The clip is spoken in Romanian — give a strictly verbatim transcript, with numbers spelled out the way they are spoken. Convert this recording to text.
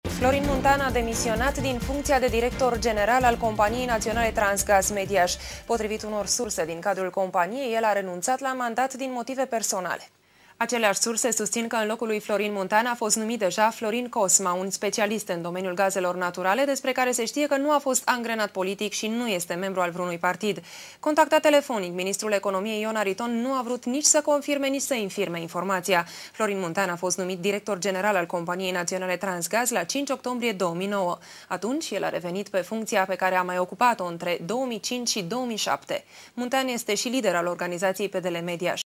Florin Muntean a demisionat din funcția de director general al companiei naționale Transgaz Mediaș. Potrivit unor surse din cadrul companiei, el a renunțat la mandat din motive personale. Aceleași surse susțin că în locul lui Florin Muntean a fost numit deja Florin Cosma, un specialist în domeniul gazelor naturale, despre care se știe că nu a fost angrenat politic și nu este membru al vreunui partid. Contactat telefonic, ministrul economiei Ion Ariton nu a vrut nici să confirme, nici să infirme informația. Florin Muntean a fost numit director general al companiei naționale Transgaz la cinci octombrie două mii nouă. Atunci, el a revenit pe funcția pe care a mai ocupat-o între două mii cinci și două mii șapte. Muntean este și lider al organizației P D L Mediaș.